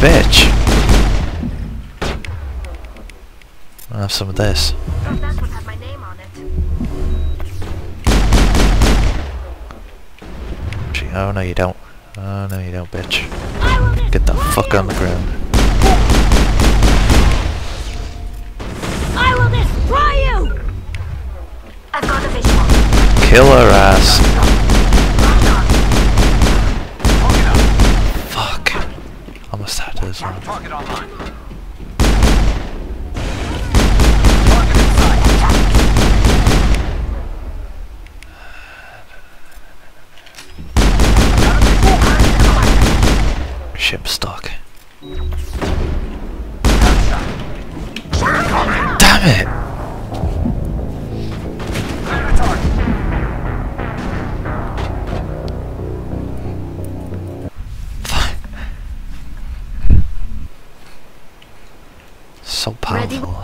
bitch! I'll have some of this. That would have my name on it. Oh no you don't. Oh no you don't, bitch. Get the fuck on the ground. I will destroy you! I've got a visual. Kill her ass. Fuck. Almost had this one. Target online. Ship stock. Damn it! So powerful.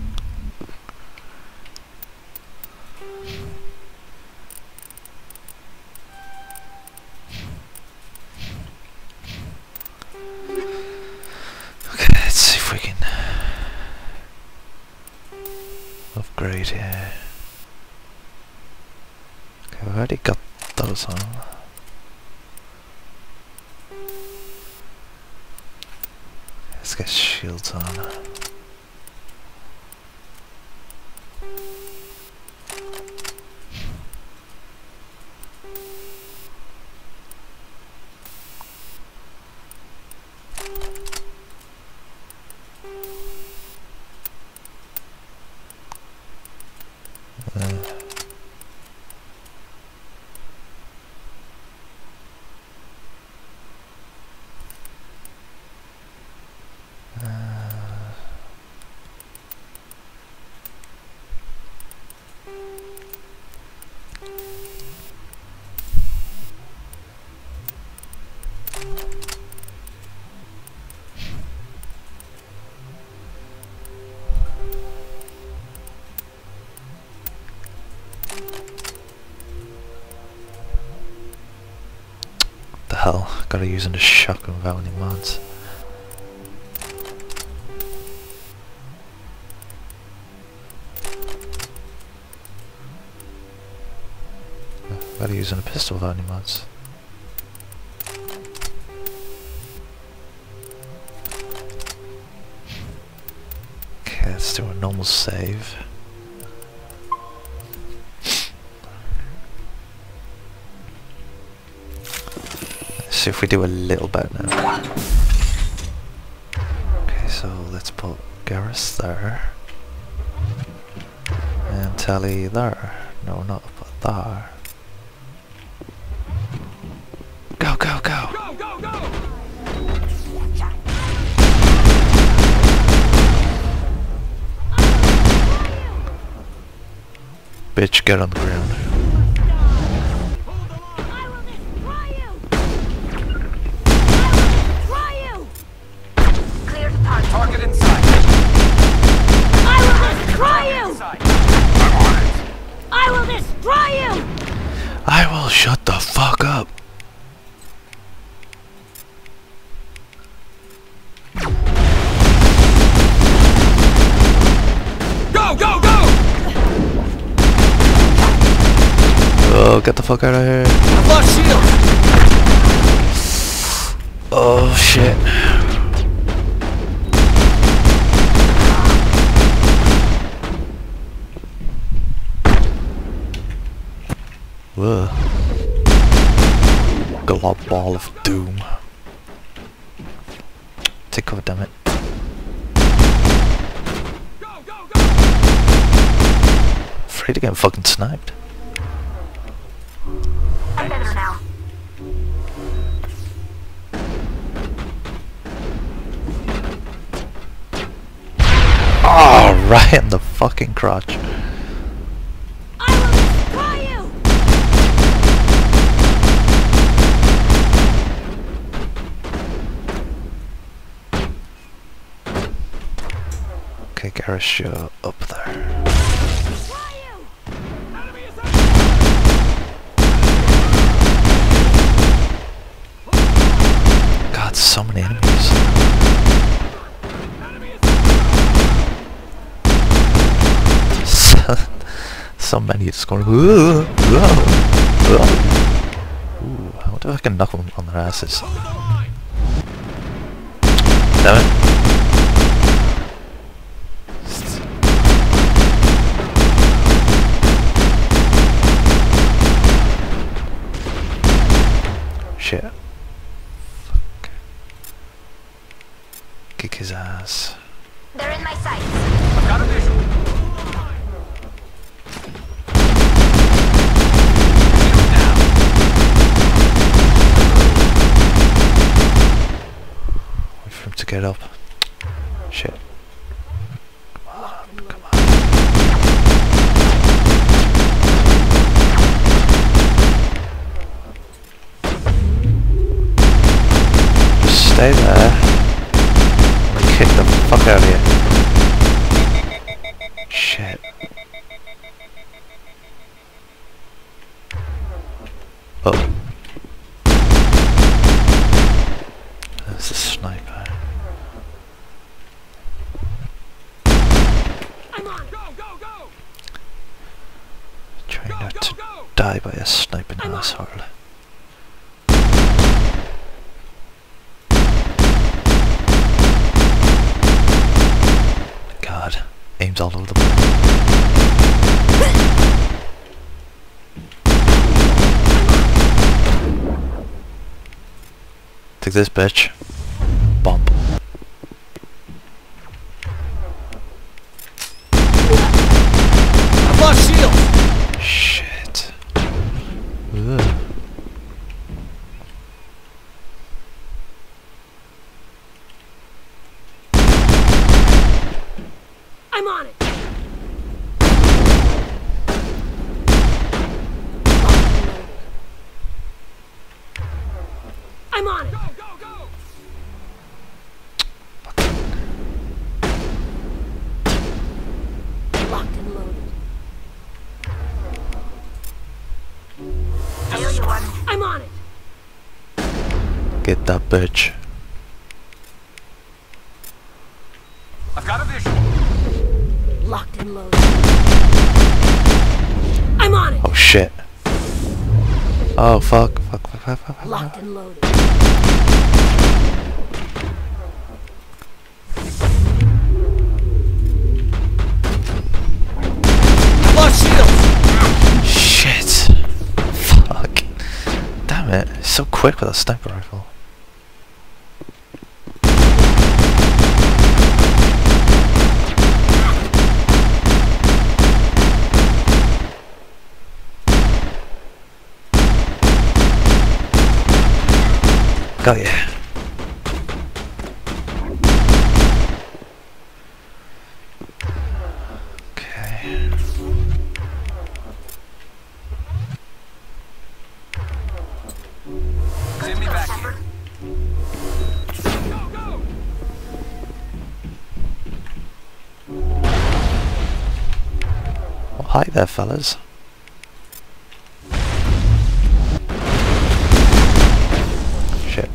Okay, let's see if we can upgrade here. Okay, we've already got those on. Let's get shields on. The hell? Gotta use the shotgun without any mods. Gotta use a pistol without any mods. Okay, let's do a normal save. See if we do a little better now. Okay, so let's put Garrus there. And Tally there. No, not put there. Go, go, go! Go, go, go! Bitch, get on the ground. Target inside. I will destroy you! Inside. I'm on it. I will destroy you! I will shut the fuck up. Go, go, go! Oh, get the fuck out of here. I've lost shield. Oh shit. Whoa. Glob ball of doom. Take cover, damn it. Go, go, go! Afraid of getting fucking sniped. I'm better now. Oh, right in the fucking crotch. I will destroy you! Okay, Garrus, you're up there. Destroy you! Enemy is God, so many enemies. So many just going. Whoa, whoa, whoa. Ooh, I wonder if I can knock them on their asses. Damn it. Shit. Fuck. Kick his ass. They're in my sights. I've got a visual. Shield down. Wait for him to get up. Shit. Come on, come on. Just stay there. And kick the fuck out of here. Shit. Oh. There's a sniper. I'm on. Go, go, go. Trying Go, not go, to go. die by a sniping I'm on. asshole. God, aims all over the place. Take this, bitch. Bump. I've lost shield. Shit. Ugh. I'm on it. I'm on it. Go, go, go. Locked and loaded. I owe you one. I'm on it. Get that bitch. I've got a visual. Locked and loaded. I'm on it. Oh shit. Oh fuck. Fuck, fuck, fuck, fuck, fuck. Locked and loaded. I've lost shield. Shit. Fuck. Damn it. He's so quick with a sniper rifle. Got ya. Okay. Send me back here. Go, go. Well, hi there, fellas. Shit.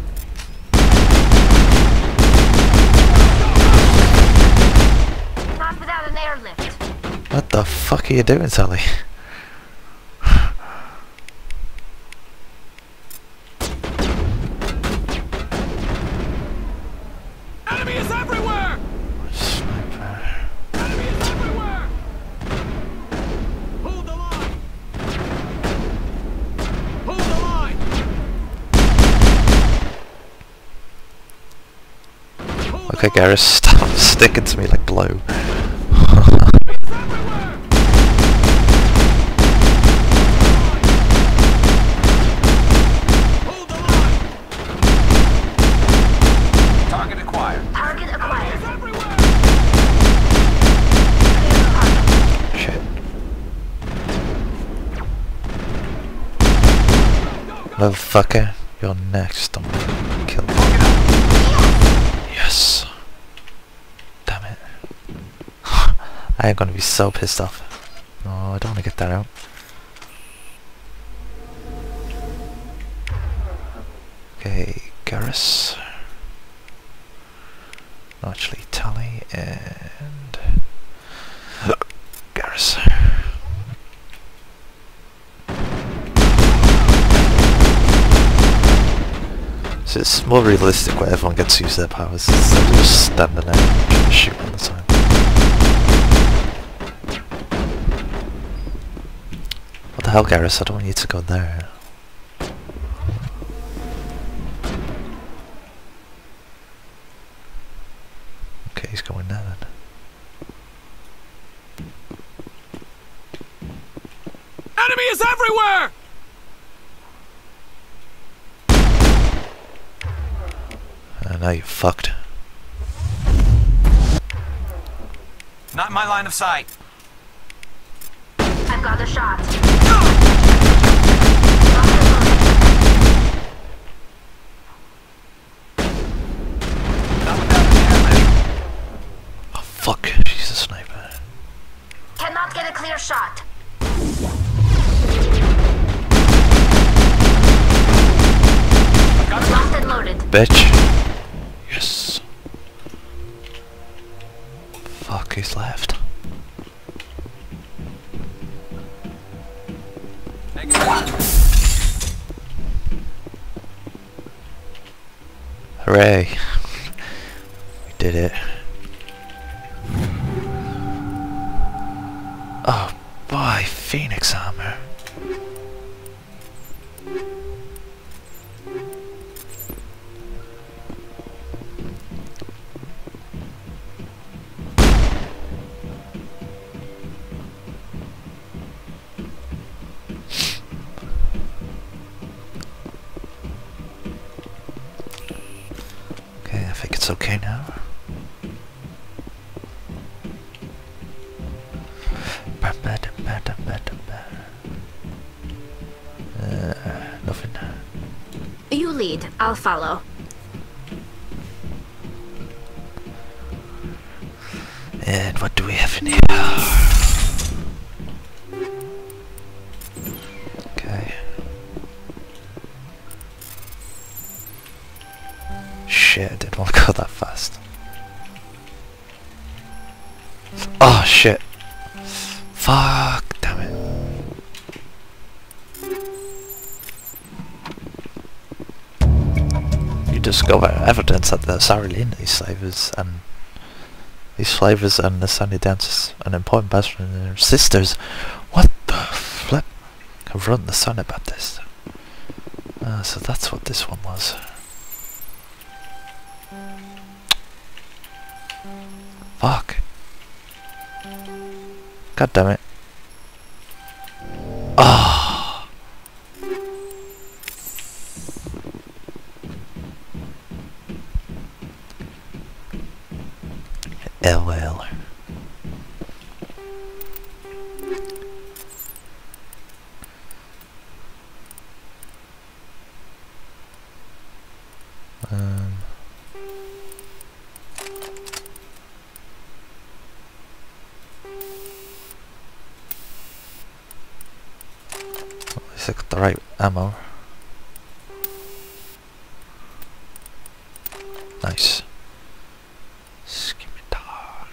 Not without an airlift. What the fuck are you doing, Sally? Enemy is everywhere. Sniper. Enemy is everywhere. Hold the line. Hold the line. Hold Okay, the line. Garrus, stop sticking to me like glue. Enemy is everywhere. Hold the line. Target acquired. Target Enemy acquired. is everywhere. Shit. Go, go. Motherfucker, you're next. I'm gonna kill you. Yes. Damn it. I am gonna be so pissed off. No, I don't wanna get that out. Okay, Garrus. No, actually, Tally and Garrus. So it's more realistic where everyone gets to use their powers instead of just standing there and shooting all the time. What the hell, Garrus? I don't want you to go there. Okay, he's going there then. Enemy is everywhere! Now you're fucked. Not in my line of sight. I've got a shot. Not without an airlift. Oh fuck, she's a sniper. Cannot get a clear shot. Locked and loaded. Bitch. Yes. Fuck, he's left. Hooray. We did it. Oh boy, Phoenix armor. I think it's okay now. Nothing. You lead. I'll follow. And what do we have in here? Okay. Shit, I didn't want to go that fast. Oh shit. Fuck, damn it. You discover evidence that there's already in these slavers and the Sunny dancers, an important bastard and their sisters. What the flip? I've run the sun about this. So that's what this one was. Fuck. God damn it. Ah. LL. At least I got the right ammo. Nice. Scimitar.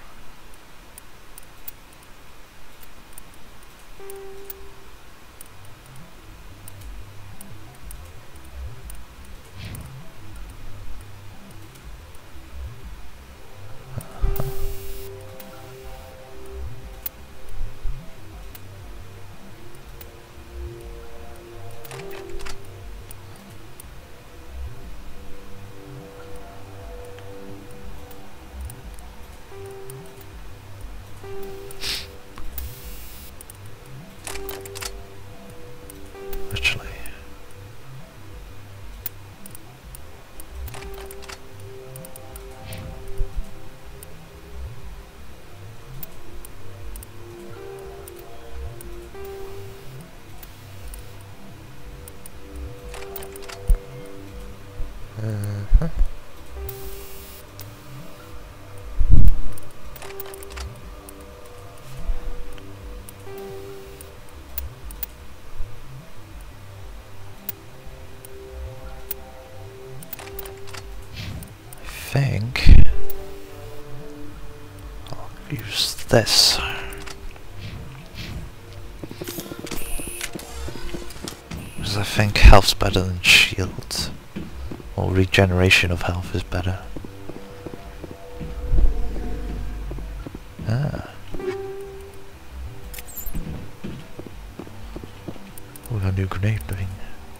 Actually. I think I'll use this. Because I think health's better than shields. Or regeneration of health is better. Ah. With a new grenade thing.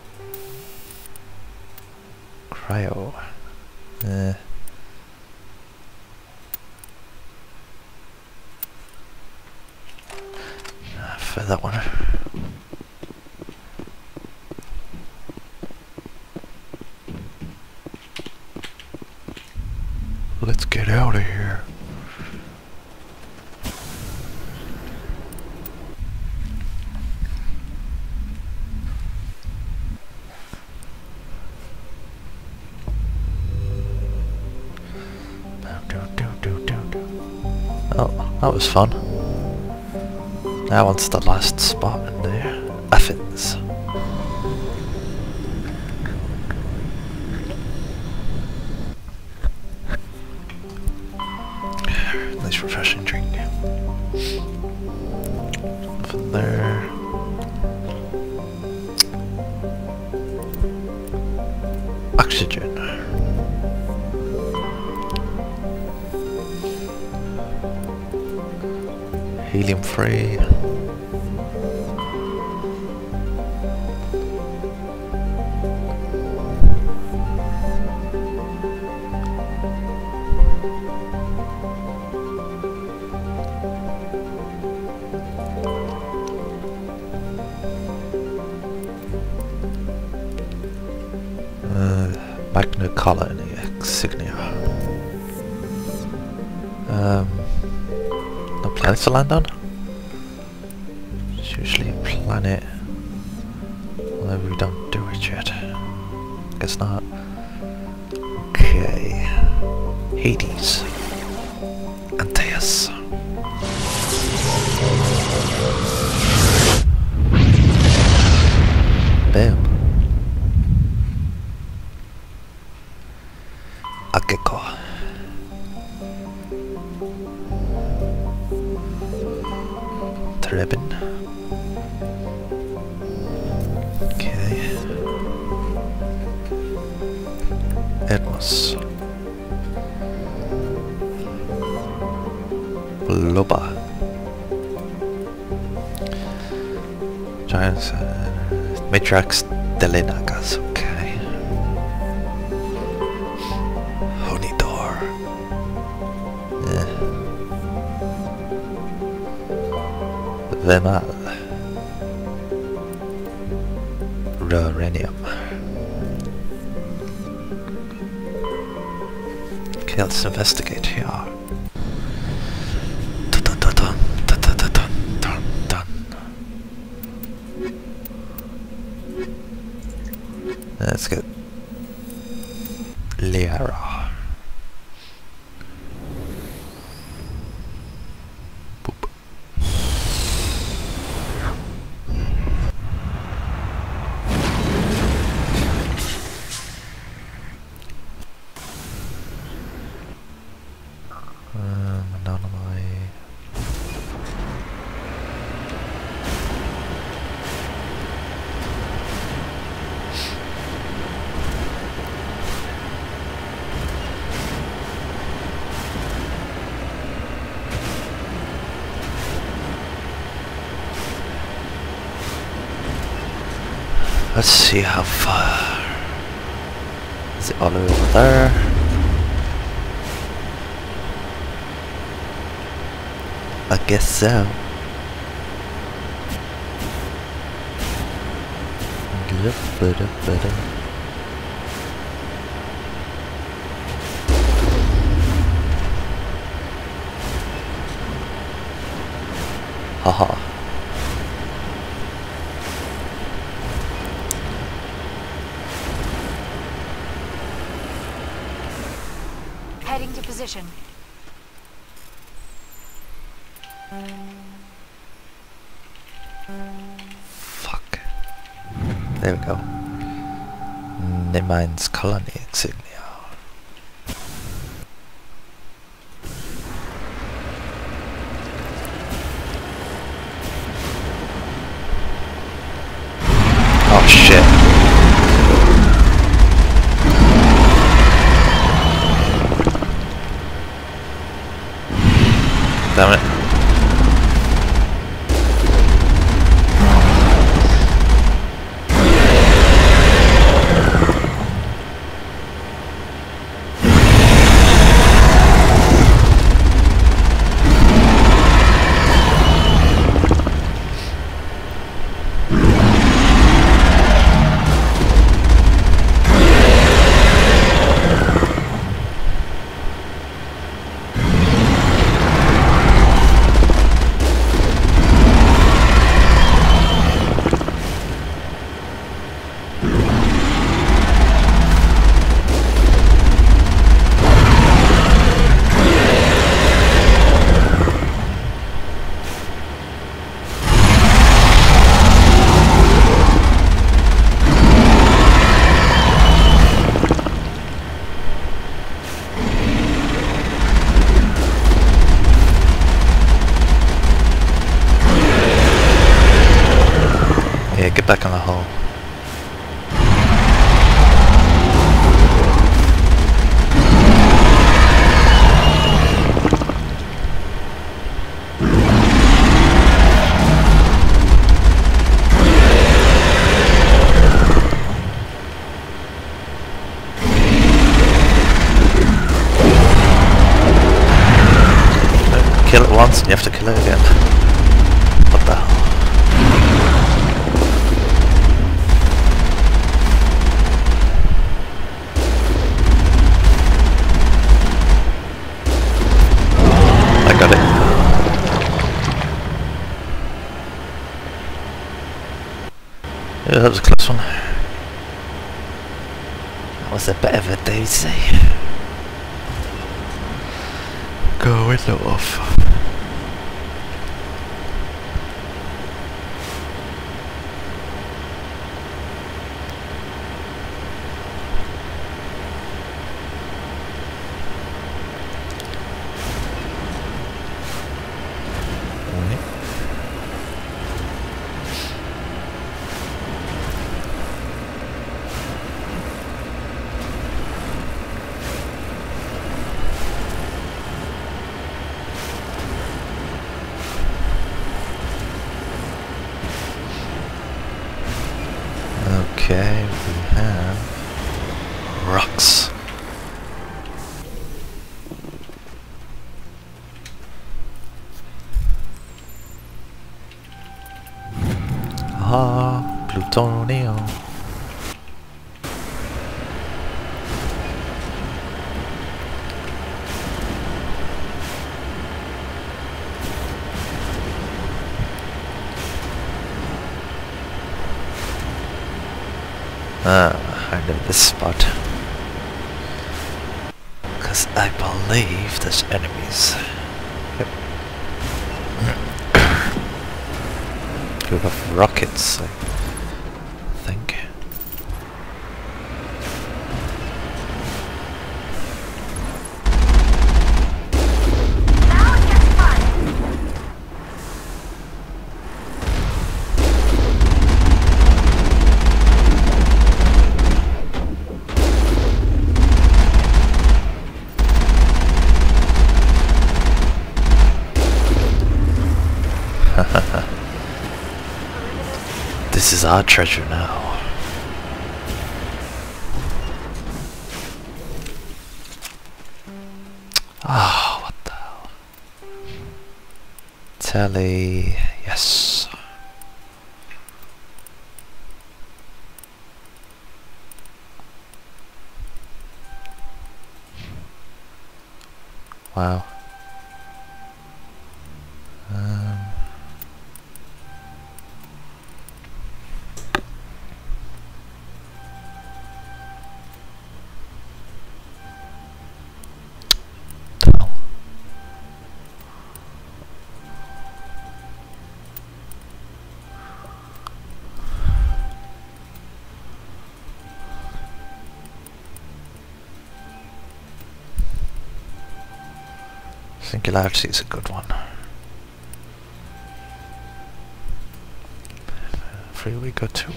Cryo. For that one. Let's get out of here. Oh, that was fun. Now onto the last spot in there. Athens. Nice refreshing drink. From there. Oxygen. Helium free. Magna Collar insignia. No planets to land on? It's usually a planet. Although we don't do it yet. Guess not. Okay. Hades. Antaeus. Bam. A gecko. Trebin. Okay. Edmos. Loba. Giants. Matrax Delinagas. Okay. Honidor. Vemal. Rarenium. Okay, let's investigate here. Let's get Liara. Boop. Anomaly. Let's see how far. Is it all the way over there? I guess so. Haha. Heading to position. Fuck. There we go. Nemine's colony insignia. Oh shit. once and you have to kill it again. What the hell? I got it. Yeah, that was a close one. That was a bit of a daisy. Go window off. Okay, we have rocks. Ah, plutonium. I know this spot. Because I believe there's enemies. Yep. We have rockets, I think. Now it gets fun. This is our treasure now. Ah, what the hell? Telly, yes. Wow. Tunnel. Singularity is a good one. Where we go to?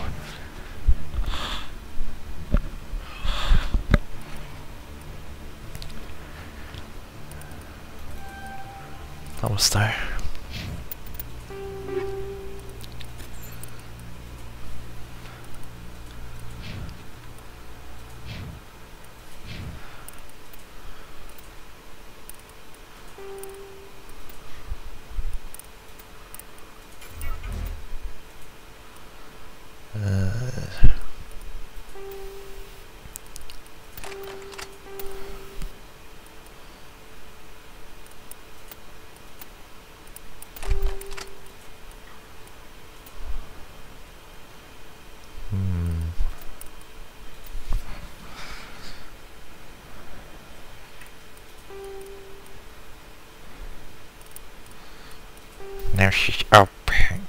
Almost there. Now she's all pink.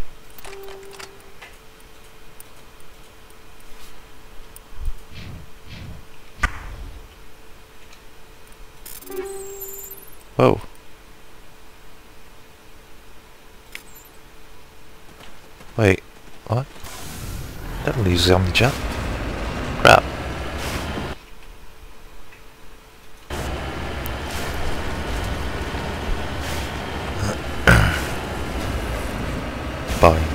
Whoa. Wait, what? That leaves on the jump. Crap. Boing.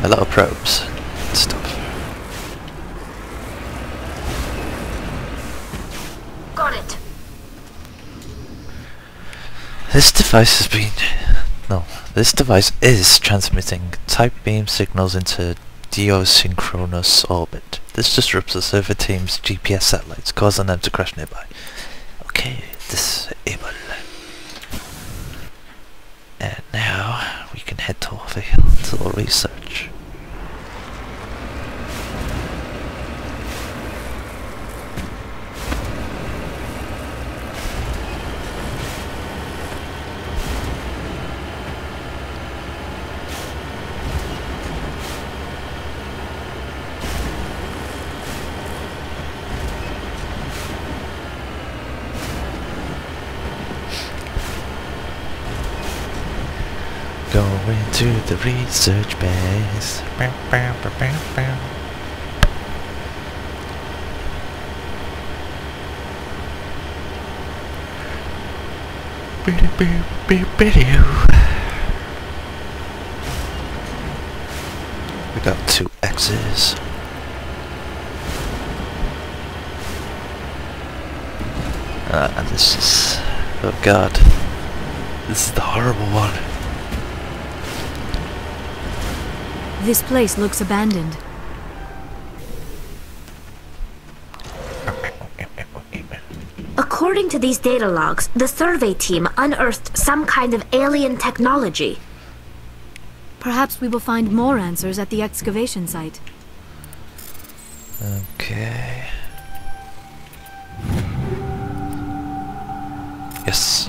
lot of probes and stuff. Got it. This device has been... No, this device is transmitting type beam signals into geosynchronous orbit. This disrupts the server team's GPS satellites, causing them to crash nearby. Okay, disable. And now we can head to Orville to the research. Going to the research base. Bow, bow, bow, bow, bow. Biddy, biddy, biddy, biddy. We got 2 X's. And this is... oh god. This is the horrible one. This place looks abandoned. According to these data logs, the survey team unearthed some kind of alien technology. Perhaps we will find more answers at the excavation site. Okay. Yes.